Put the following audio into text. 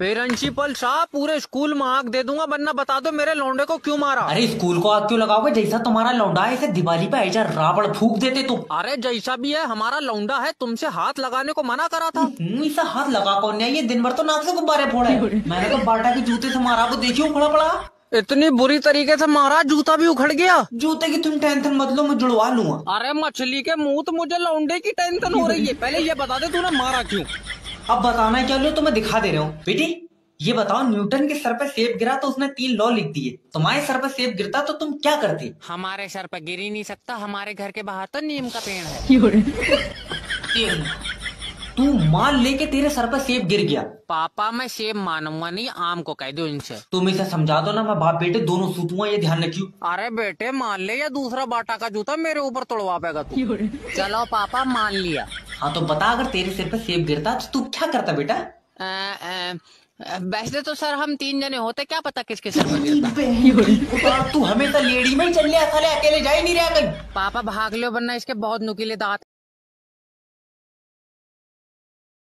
Principal साहब पूरे school में आग दे दूंगा, वरना बता दो मेरे लौंडे को क्यों मारा। अरे स्कूल को आग क्यों लगाओगे? जैसा तुम्हारा लौंडा है इसे दिवाली पे ऐसा रावण फूक देते तुम। अरे जैसा भी है हमारा लौंडा है, तुमसे हाथ लगाने को मना करा था। इसे हाथ लगा कौन है? ये दिन भर तो नाक से गुब्बारे फोड़े। मैंने तो बाटा के जूते से मारा, वो देखियो उखड़ा पड़ा। इतनी बुरी तरीके से मारा जूता भी उखड़ गया। जूते की तुम टेंशन मत लो, मैं जुड़वा लूंगा। अरे मछली के मुंह, तो मुझे लौंडे की टेंशन हो रही है। पहले ये बता दे तूने मारा क्यों। अब बताना क्या लो, तो मैं दिखा दे रहा हूँ। बेटी ये बताओ, न्यूटन के सर पे सेब गिरा तो उसने 3 लॉ लिख दिए। तुम्हारे सर पे सेब गिरता तो तुम क्या करते? हमारे सर पे गिर ही नहीं सकता, हमारे घर के बाहर तो नीम का पेड़ है। तू मान ले के तेरे सर पर सेब गिर गया। पापा मैं सेब मानूंगा नहीं, आम को कह दो इनसे। तुम इसे समझा दो ना, मैं बाप बेटे दोनों सूतूंगा, ये ध्यान रखियो। अरे बेटे मान ले, या दूसरा बाटा का जूता मेरे ऊपर तोड़वा पेगा तू। चलो पापा मान लिया। हाँ तो बता, अगर तेरे सिर पे सेब गिरता तो तू क्या करता बेटा? वैसे तो सर हम 3 जने होते, क्या पता किसके सर पर गिरता। तू हमेशा लेडी में ही चल लिया, साले अकेले जा ही नहीं रहा कहीं। पापा भाग लो, वरना इसके बहुत नुकीले दांत।